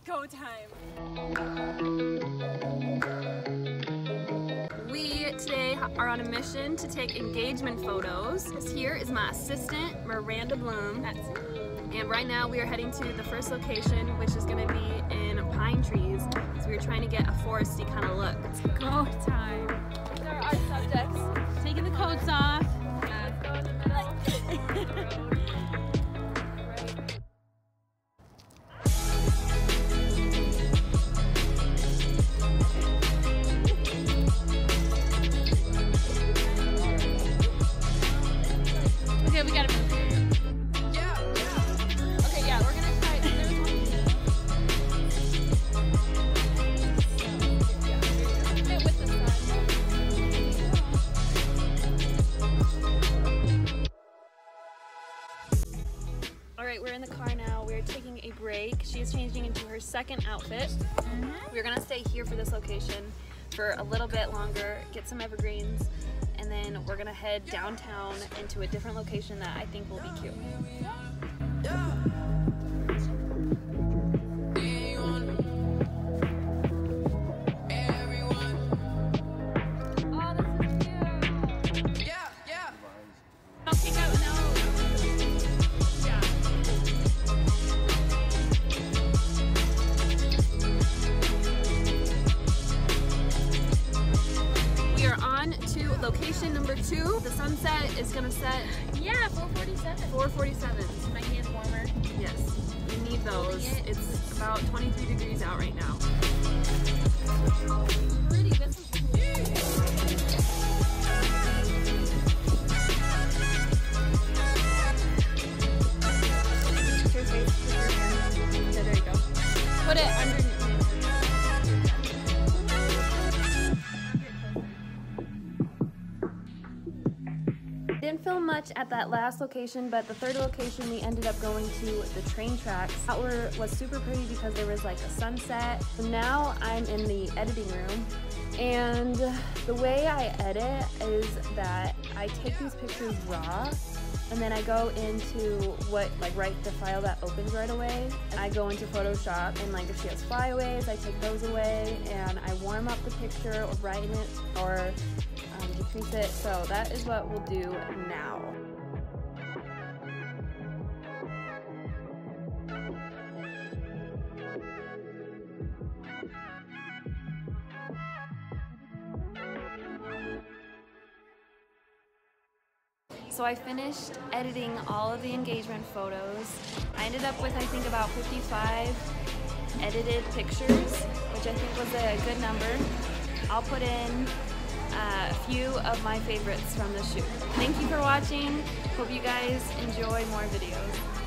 go time. We today are on a mission to take engagement photos. This here is my assistant, Miranda Bloom. That's it. And right now we are heading to the first location, which is going to be in pine trees. So we're trying to get a foresty kind of look. It's go time. These are our subjects. Taking the coats off. Let's go in the middle. Okay, we gotta move. Okay, yeah, we're gonna try. There's one. Fit with the sun. All right, we're in the car now. We're taking a break. She is changing into her second outfit. We're gonna stay here for this location for a little bit longer, get some evergreens, and then we're gonna head downtown into a different location that I think will be cute. Location number 2, the sunset is gonna set. Yeah, 4:47. 4:47. My hand warmer. Yes, we need those. It's about 23 degrees out right now. Pretty. This is cool. Your face. Yeah, there you go. Put it underneath. Didn't film much at that last location, but the third location we ended up going to the train tracks. That was super pretty because there was like a sunset. So now I'm in the editing room, and the way I edit is that I take these pictures raw, and then I go into write the file that opens right away. And I go into Photoshop, and like if she has flyaways, I take those away, and I warm up the picture or brighten it or decrease it. So that is what we'll do now. So I finished editing all of the engagement photos. I ended up with, I think, about 55 edited pictures, which I think was a good number. I'll put in a few of my favorites from the shoot. Thank you for watching. Hope you guys enjoy more videos.